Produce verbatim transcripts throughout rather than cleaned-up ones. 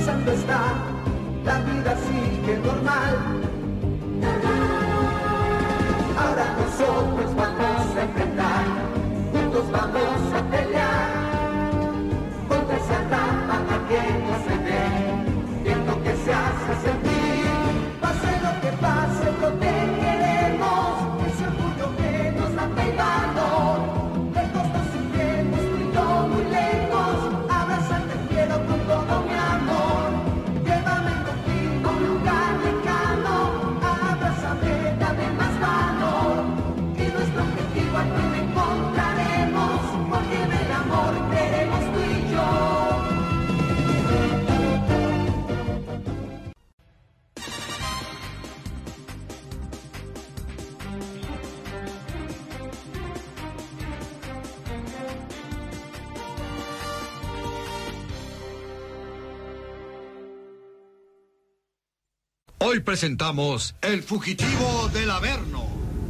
pasando está, la vida sigue normal. Ahora nosotros vamos a enfrentar, juntos vamos a pelear contra esa rama que no se ve, viendo que se hace sentir. Pase lo que pase, protegeremos ese orgullo que nos da el valor. Lejos nos iremos, tú y yo muy lejos, abrazarte quiero con todo mi amor. Llévame contigo a un lugar lejano, abrázame, dame más valor. Y nuestro objetivo al fin encontraremos, porque en el amor queremos tú y yo. Hoy presentamos El Fugitivo del Averno.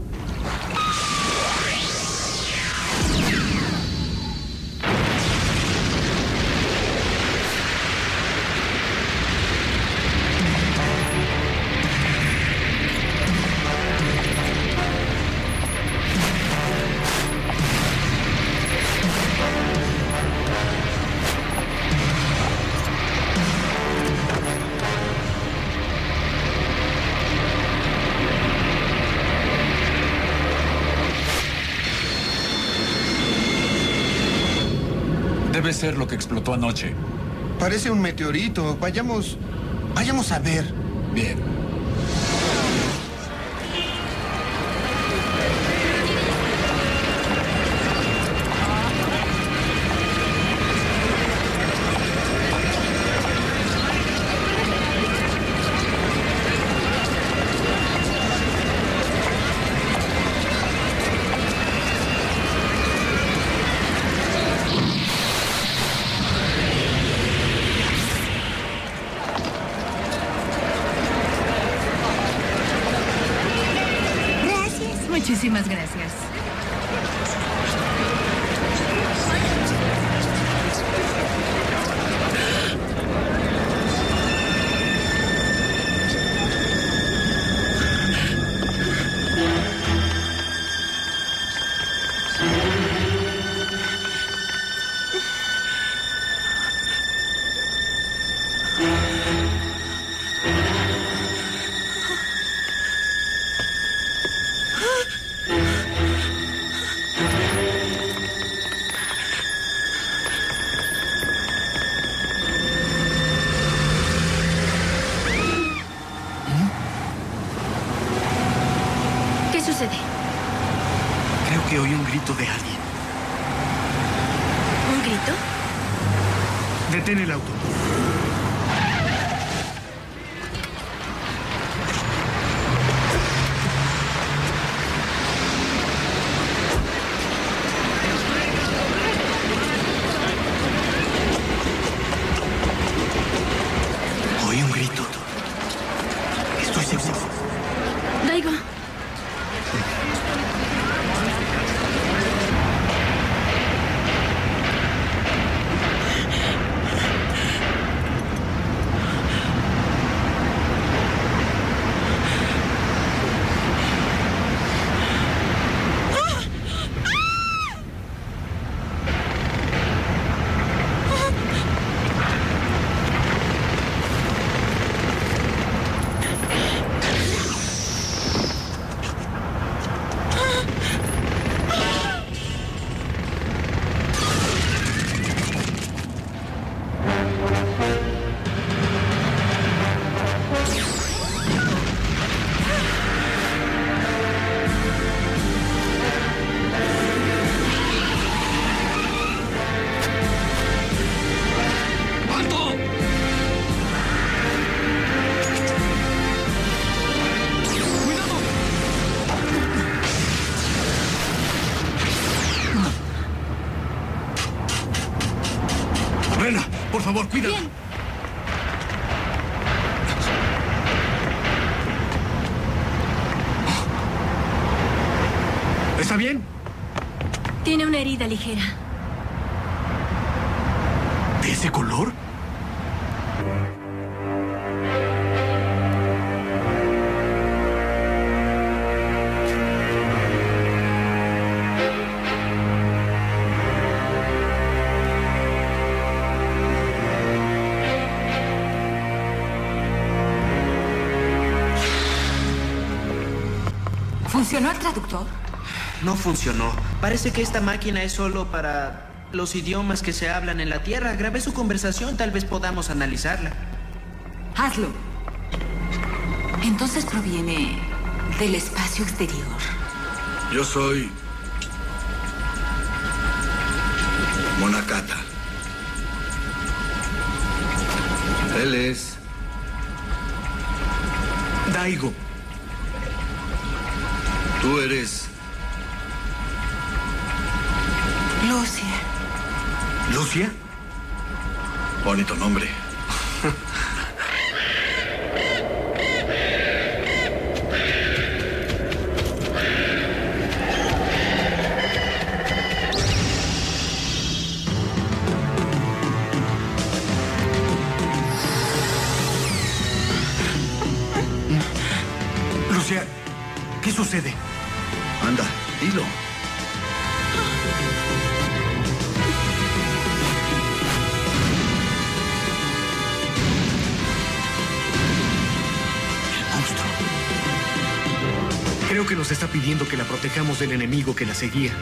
Debe ser lo que explotó anoche. Parece un meteorito. Vayamos... Vayamos a ver. Bien. Muchísimas gracias. Creo que oí un grito de alguien. ¿Un grito? Detén el auto. Oí un grito. Estoy seguro. Daigo. Rena, por favor, cuídala. Bien. ¿Está bien? Tiene una herida ligera. ¿De ese color? ¿Funcionó el traductor? No funcionó. Parece que esta máquina es solo para los idiomas que se hablan en la Tierra. Grabé su conversación, tal vez podamos analizarla. Hazlo. Entonces proviene del espacio exterior. Yo soy Monacata. Él es Daigo. Tú eres Lucia. ¿Lucia? bonito nombre. Lucia, ¿qué sucede? Anda, dilo. Monstruo. Creo que nos está pidiendo que la protejamos del enemigo que la seguía.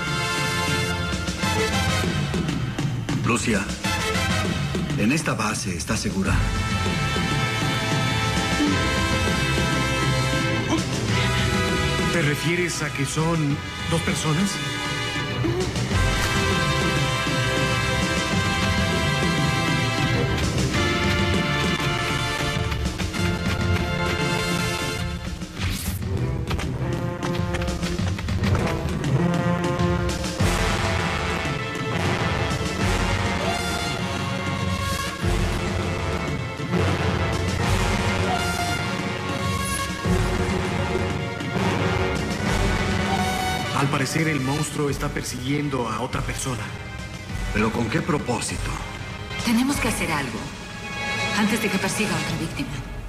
Lucia, en esta base, ¿estás segura? ¿Te refieres a que son dos personas? Al parecer, el monstruo está persiguiendo a otra persona. ¿Pero con qué propósito? Tenemos que hacer algo antes de que persiga a otra víctima.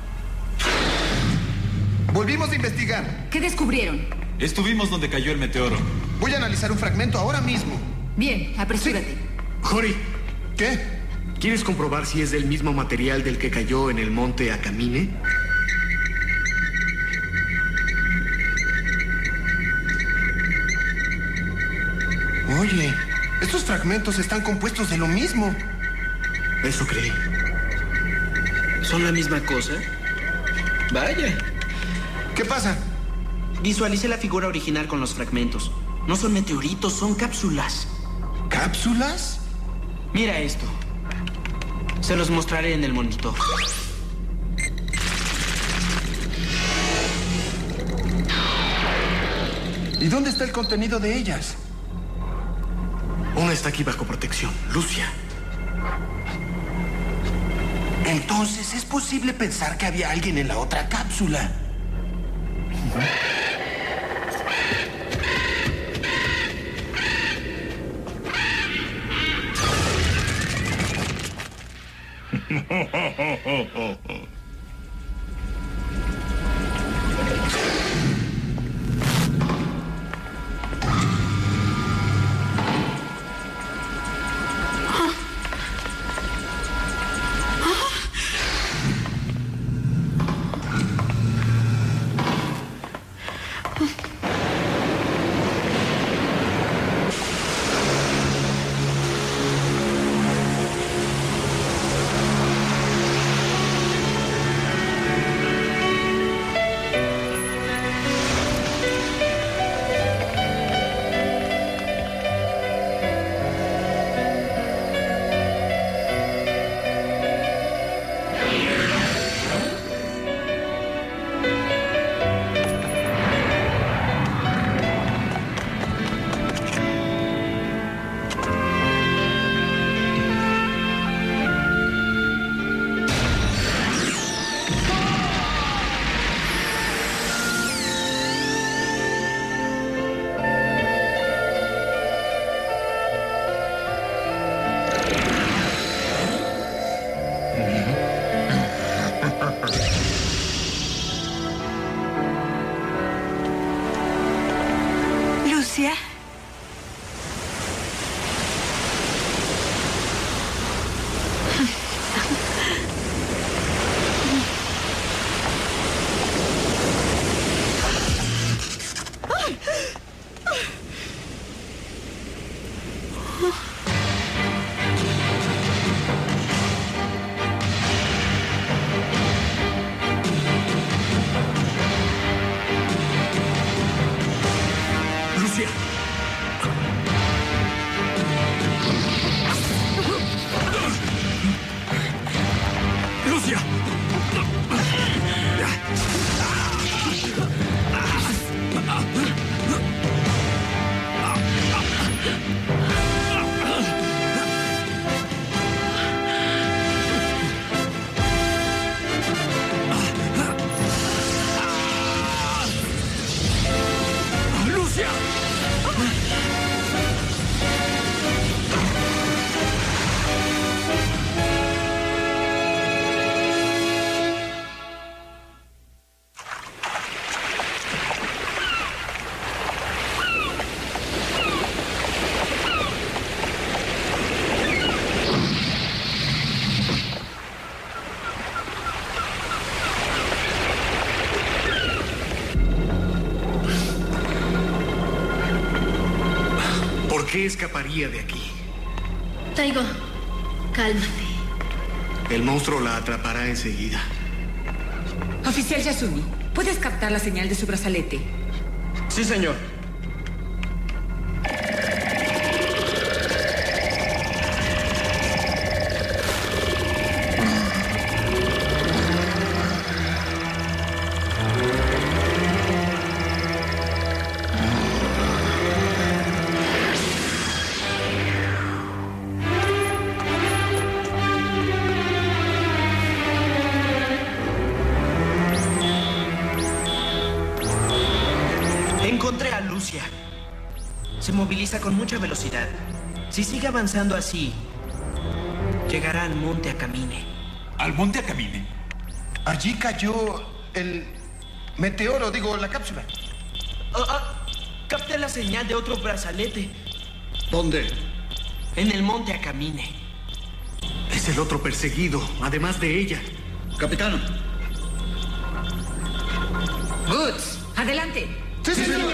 Volvimos a investigar. ¿Qué descubrieron? Estuvimos donde cayó el meteoro. Voy a analizar un fragmento ahora mismo. Bien, apresúrate. Hori, ¿Qué? ¿quieres comprobar si es del mismo material del que cayó en el monte Akamine? Oye, estos fragmentos están compuestos de lo mismo. Eso creí. ¿Son la misma cosa? Vaya. ¿Qué pasa? Visualicé la figura original con los fragmentos. No son meteoritos, son cápsulas. ¿Cápsulas? Mira esto. Se los mostraré en el monitor. ¿Y dónde está el contenido de ellas? Una está aquí bajo protección. Lucia. Entonces, ¿es posible pensar que había alguien en la otra cápsula? Lucia. ¡Lucia! ¡Lucia! ¿Por qué escaparía de aquí? Daigo, cálmate. El monstruo la atrapará enseguida. Oficial Yasumi, ¿puedes captar la señal de su brazalete? Sí, señor. Encontré a Lucia. Se moviliza con mucha velocidad. Si sigue avanzando así, llegará al monte Akamine. ¿Al monte Akamine? Allí cayó el meteoro, digo, la cápsula. Oh, oh, capté la señal de otro brazalete. ¿Dónde? En el monte Akamine. Es el otro perseguido, además de ella. Capitán. Woods, adelante. ¡Sí, sí, señor!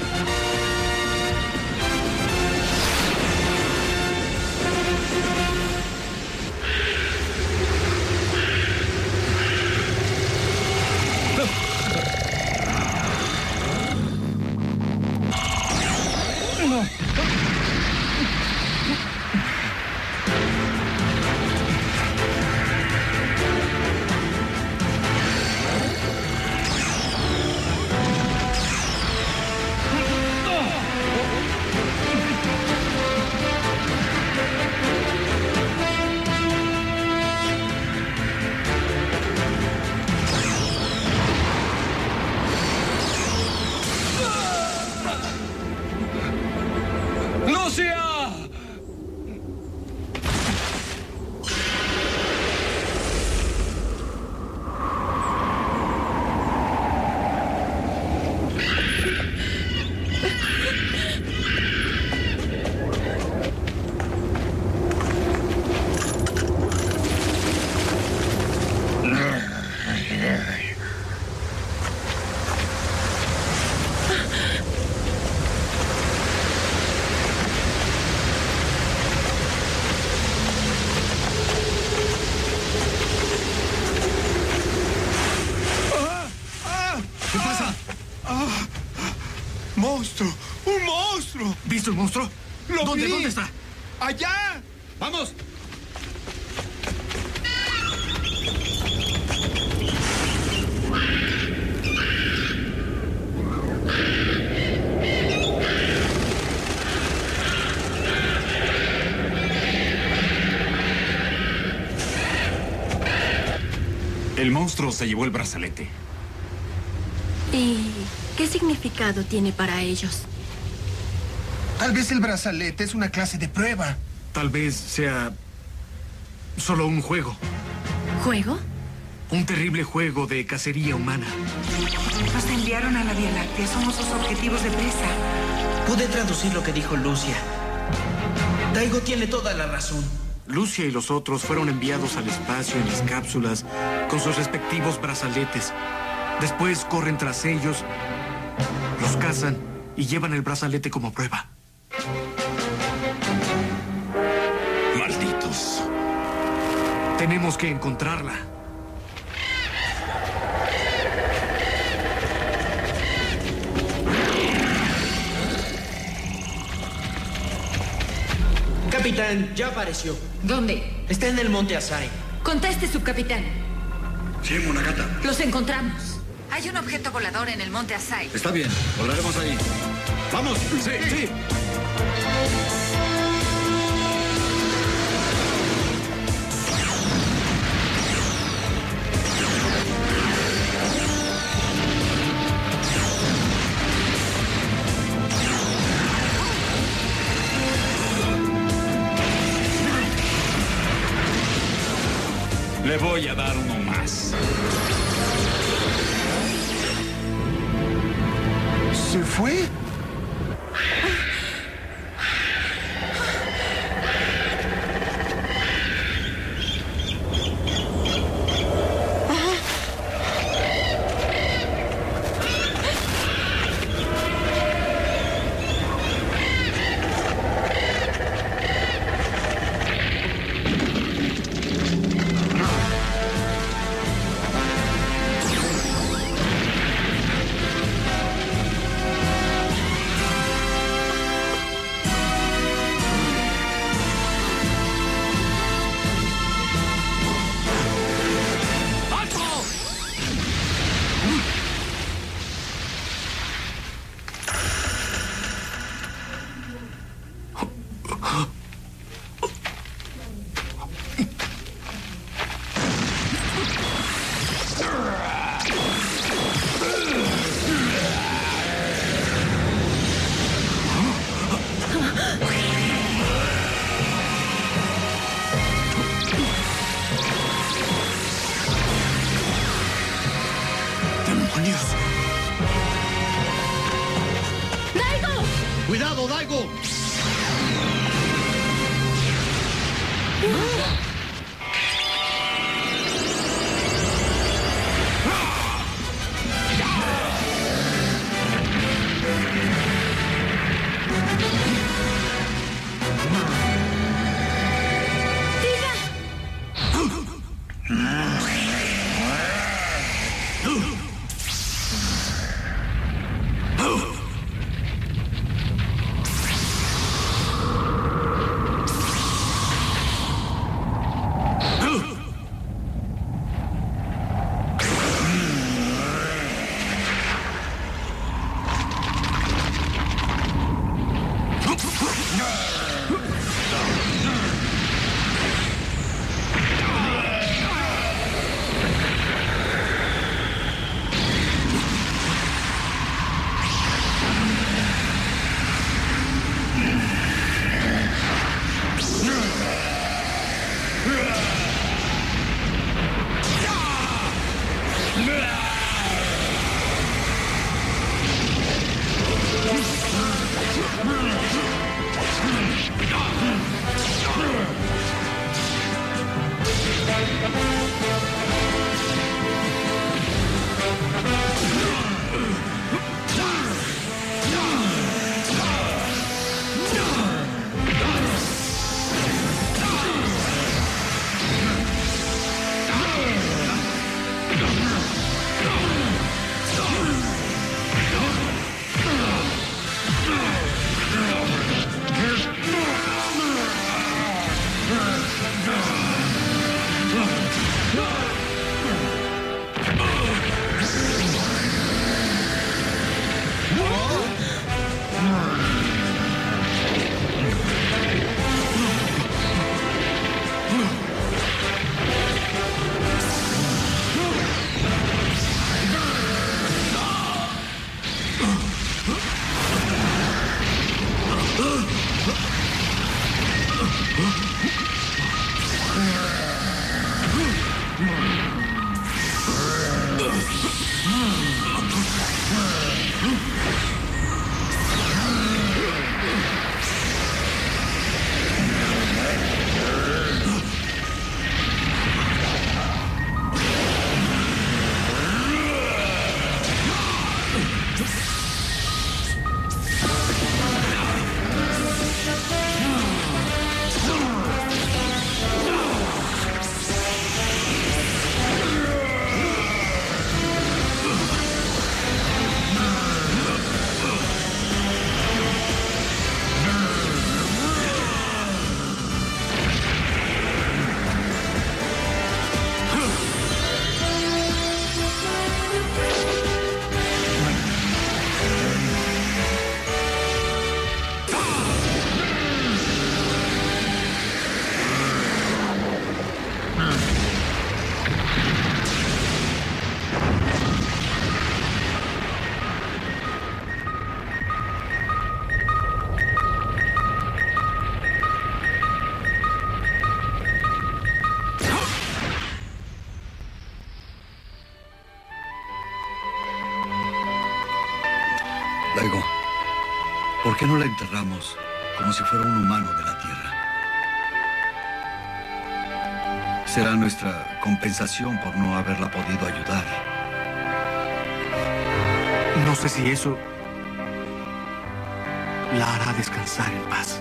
¡Monstruo! ¡Un monstruo! ¿Viste el monstruo? ¡Lo ¿Dónde? vi! ¿Dónde está? ¡Allá! ¡Vamos! El monstruo se llevó el brazalete. ¿Y qué significado tiene para ellos? Tal vez el brazalete es una clase de prueba. Tal vez sea solo un juego. ¿Juego? Un terrible juego de cacería humana. Nos enviaron a la Vía Láctea. Somos sus objetivos de presa. Pude traducir lo que dijo Lucia. Daigo tiene toda la razón. Lucia y los otros fueron enviados al espacio en las cápsulas con sus respectivos brazaletes. Después corren tras ellos, los cazan y llevan el brazalete como prueba. Malditos. Tenemos que encontrarla. Capitán, ya apareció. ¿Dónde? Está en el monte Asai. Conteste, subcapitán. Sí, Monagata. Los encontramos. Hay un objeto volador en el monte Asai. Está bien, volaremos ahí. ¡Vamos! Sí, sí. Le voy a dar uno más. ¿Se fue? ¡Cuidado, Daigo! ¿Por qué no la enterramos como si fuera un humano de la Tierra? Será nuestra compensación por no haberla podido ayudar. No sé si eso la hará descansar en paz.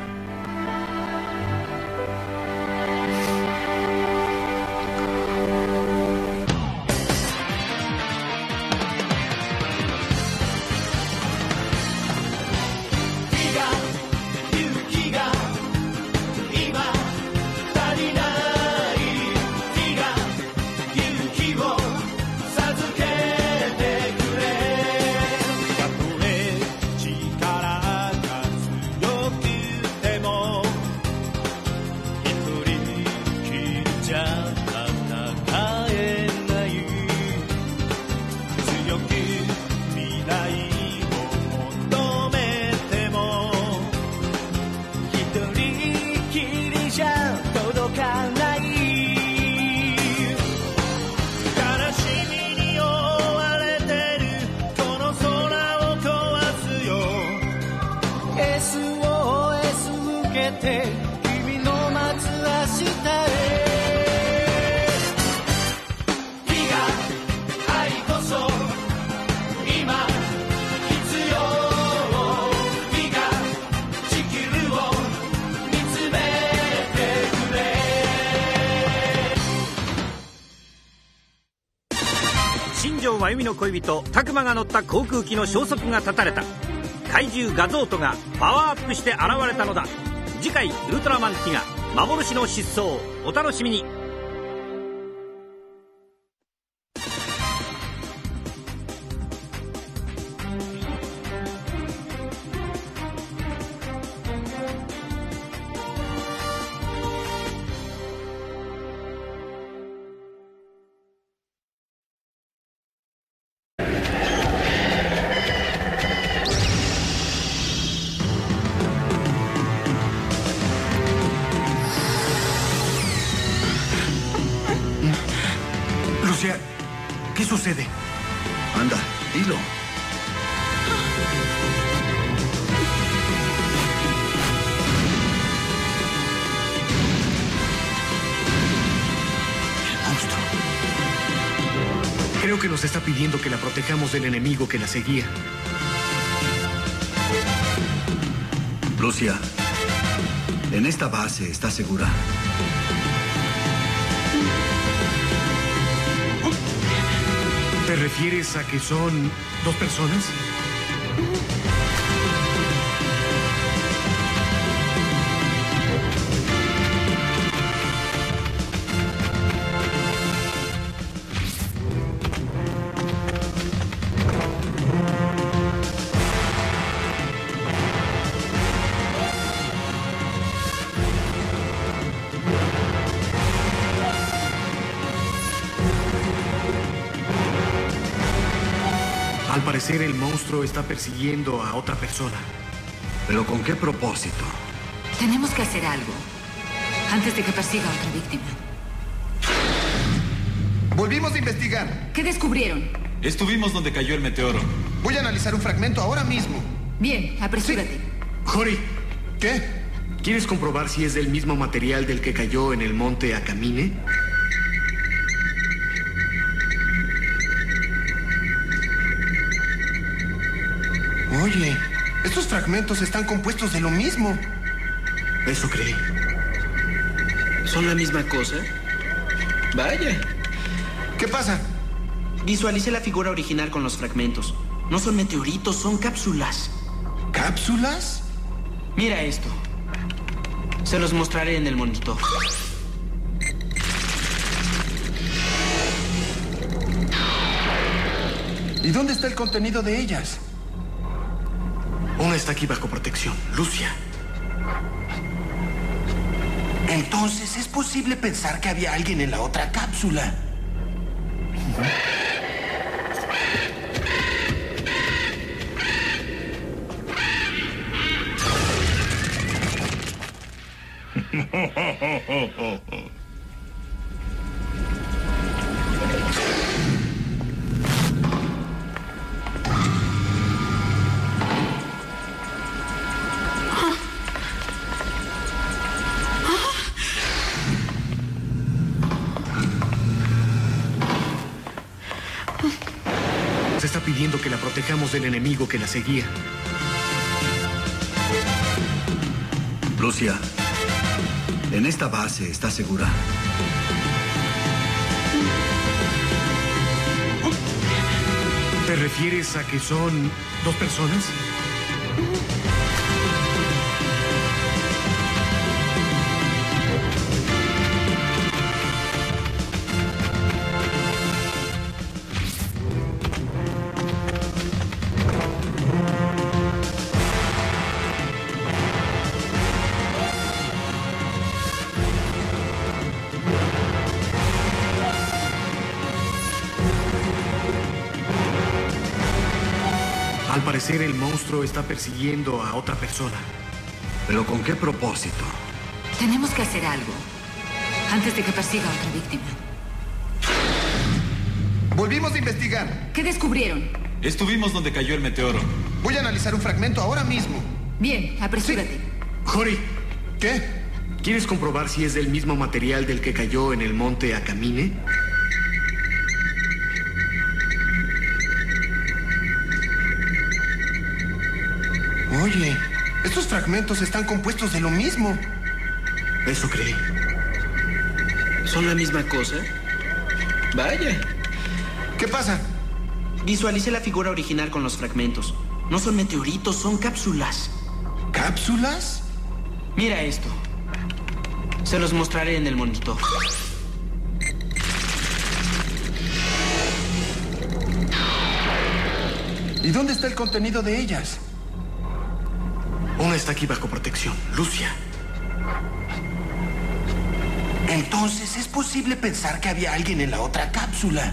真由美の恋人タクマが乗った航空機の消息が絶たれた。怪獣ガゾートがパワーアップして現れたのだ。次回ウルトラマンティガ幻の失踪、お楽しみに。 ¿Qué sucede? Anda, dilo. El monstruo. Creo que nos está pidiendo que la protejamos del enemigo que la seguía. Lucia, en esta base, ¿estás segura? ¿Te refieres a que son dos personas? Al parecer, el monstruo está persiguiendo a otra persona. ¿Pero con qué propósito? Tenemos que hacer algo antes de que persiga a otra víctima. Volvimos a investigar. ¿Qué descubrieron? Estuvimos donde cayó el meteoro. Voy a analizar un fragmento ahora mismo. Bien, apresúrate. Sí. Jory. ¿Qué? ¿Quieres comprobar si es del mismo material del que cayó en el monte Akamine? Oye, estos fragmentos están compuestos de lo mismo. Eso creí. ¿Son la misma cosa? Vaya. ¿Qué pasa? Visualicé la figura original con los fragmentos. No son meteoritos, son cápsulas. ¿Cápsulas? Mira esto. Se los mostraré en el monitor. ¿Y dónde está el contenido de ellas? Una está aquí bajo protección. Lucia. Entonces, ¿es posible pensar que había alguien en la otra cápsula? pidiendo que la protejamos del enemigo que la seguía. Lucia, en esta base, ¿estás segura? ¿Te refieres a que son dos personas? Al parecer, el monstruo está persiguiendo a otra persona. ¿Pero con qué propósito? Tenemos que hacer algo antes de que persiga a otra víctima. Volvimos a investigar. ¿Qué descubrieron? Estuvimos donde cayó el meteoro. Voy a analizar un fragmento ahora mismo. Bien, apresúrate. Sí. Jory, ¿qué? ¿quieres comprobar si es del mismo material del que cayó en el monte Akamine? Oye, estos fragmentos están compuestos de lo mismo. Eso creí. ¿Son la misma cosa? Vaya. ¿Qué pasa? Visualicé la figura original con los fragmentos. No son meteoritos, son cápsulas. ¿Cápsulas? Mira esto. Se los mostraré en el monitor. ¿Y dónde está el contenido de ellas? Una está aquí bajo protección. Lucia. Entonces, ¿es posible pensar que había alguien en la otra cápsula?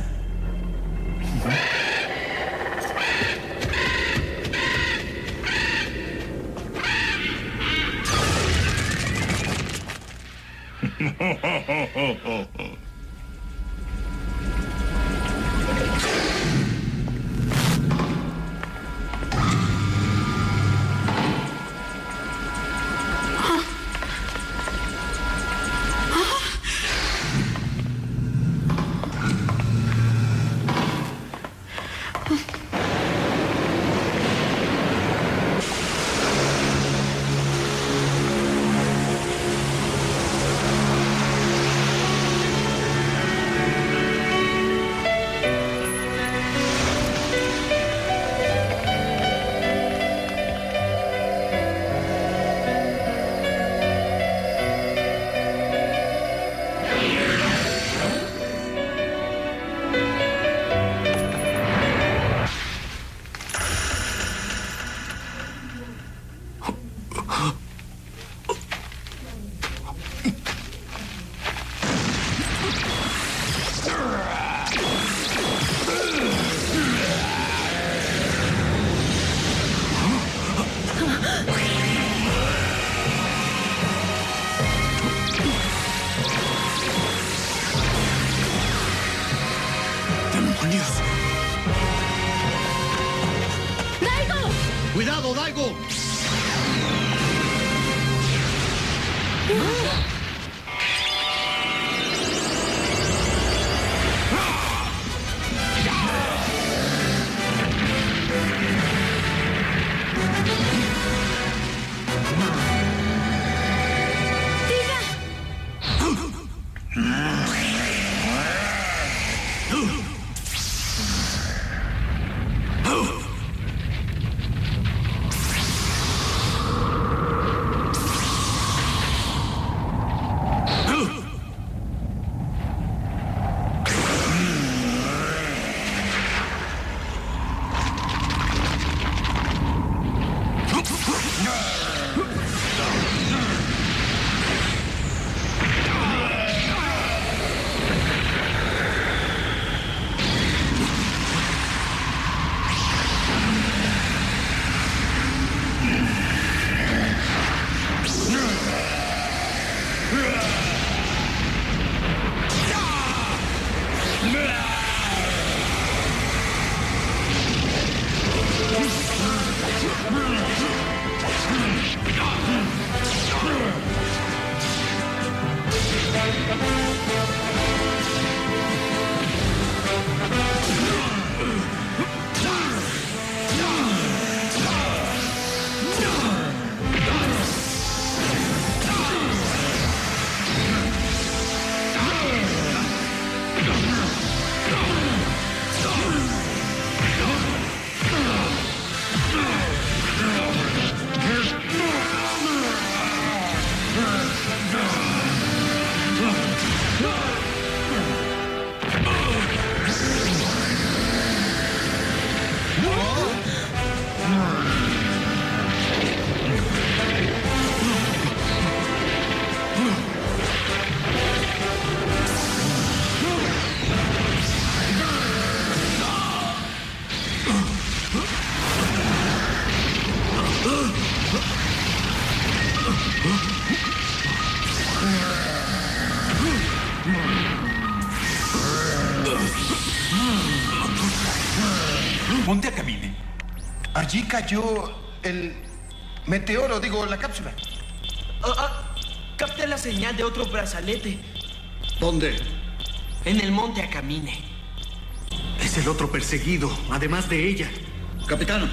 Allí cayó el meteoro, digo, la cápsula. Ah, ah, capté la señal de otro brazalete. ¿Dónde? En el monte Akamine. Es el otro perseguido, además de ella. Capitán.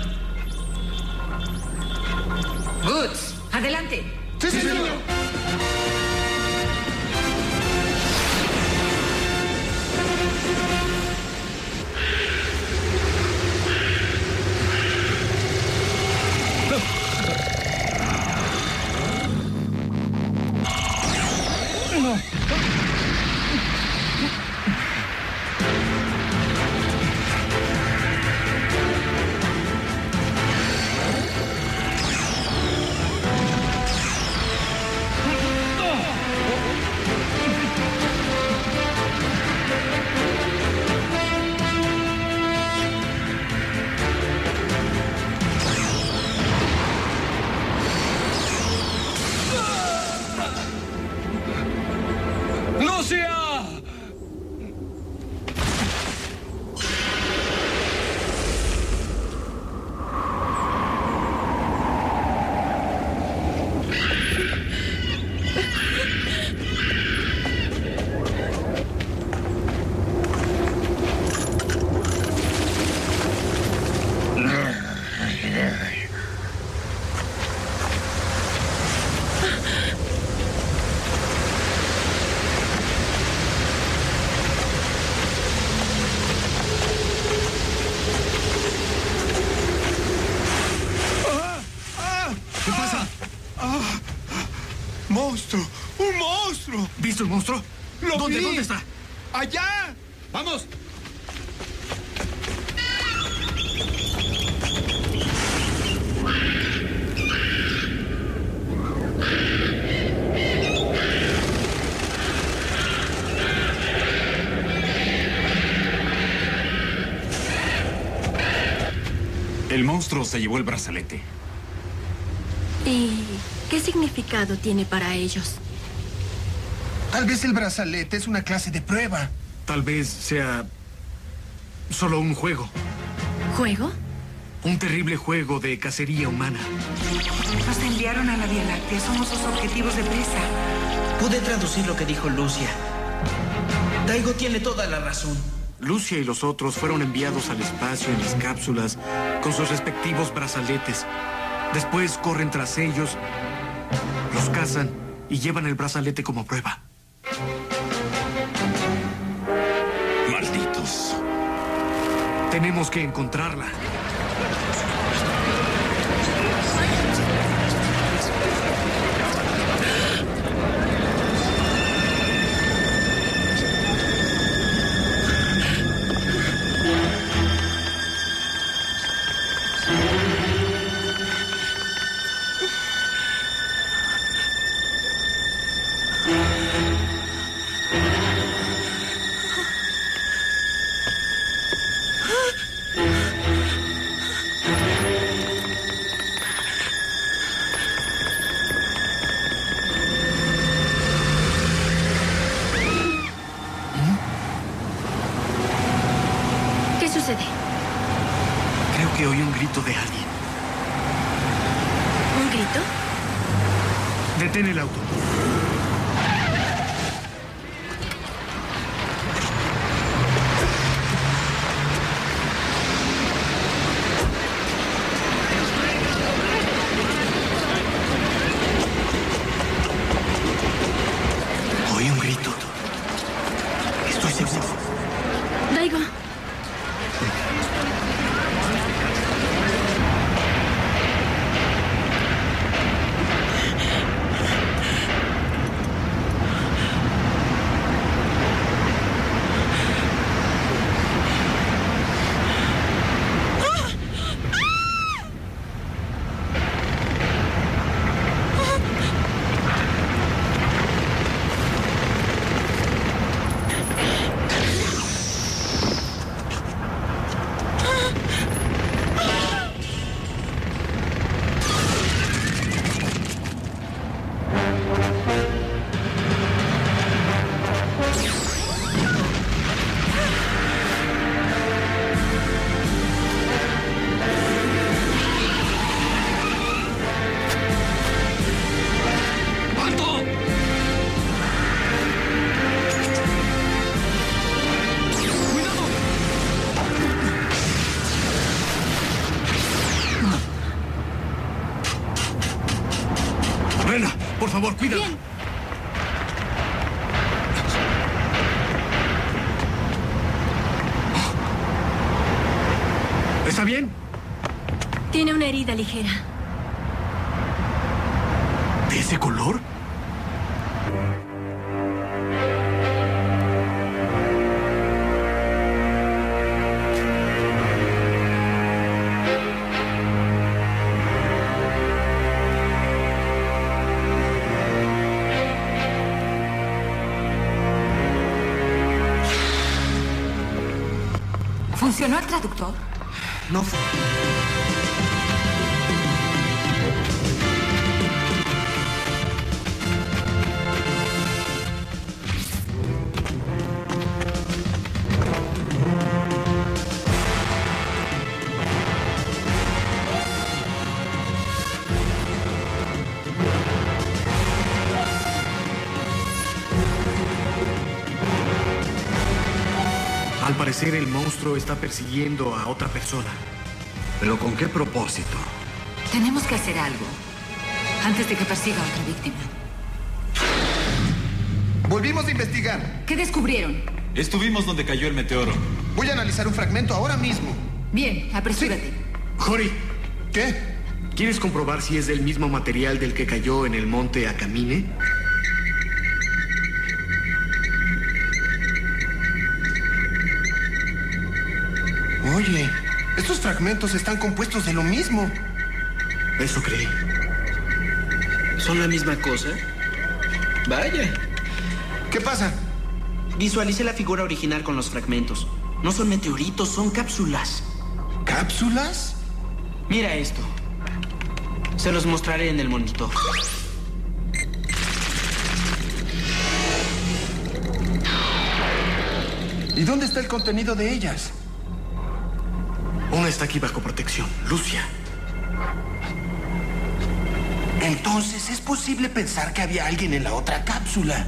Woods, adelante. Sí, sí, señor. ¡Monstruo! ¡Un monstruo! ¿Viste un monstruo? ¡Lo ¿Dónde? vi! ¿Dónde está? ¡Allá! ¡Vamos! El monstruo se llevó el brazalete. ¿Y qué significado tiene para ellos? Tal vez el brazalete es una clase de prueba. Tal vez sea solo un juego. ¿Juego? Un terrible juego de cacería humana. Nos enviaron a la Vía Láctea. Somos sus objetivos de presa. Pude traducir lo que dijo Lucia. Daigo tiene toda la razón. Lucia y los otros fueron enviados al espacio en las cápsulas con sus respectivos brazaletes. Después corren tras ellos, los cazan y llevan el brazalete como prueba. Malditos. Tenemos que encontrarla. Creo que oí un grito de alguien. ¿Un grito? Detén el auto. Oí un grito. Estoy seguro. Daigo. Brenda, por favor, cuídala. Bien. ¿Está bien? Tiene una herida ligera. ¿De ese color? ¿Funcionó el traductor? No fue. Al parecer el monstruo está persiguiendo a otra persona. ¿Pero con qué propósito? Tenemos que hacer algo antes de que persiga a otra víctima. Volvimos a investigar. ¿Qué descubrieron? Estuvimos donde cayó el meteoro. Voy a analizar un fragmento ahora mismo. Bien, apresúrate. Jory, ¿Qué? ¿quieres comprobar si es del mismo material del que cayó en el monte Akamine? Oye, estos fragmentos están compuestos de lo mismo. Eso creí. ¿Son la misma cosa? Vaya. ¿Qué pasa? Visualice la figura original con los fragmentos. No son meteoritos, son cápsulas. ¿Cápsulas? Mira esto. Se los mostraré en el monitor. ¿Y dónde está el contenido de ellas? Una está aquí bajo protección. Lucia. Entonces, ¿es posible pensar que había alguien en la otra cápsula?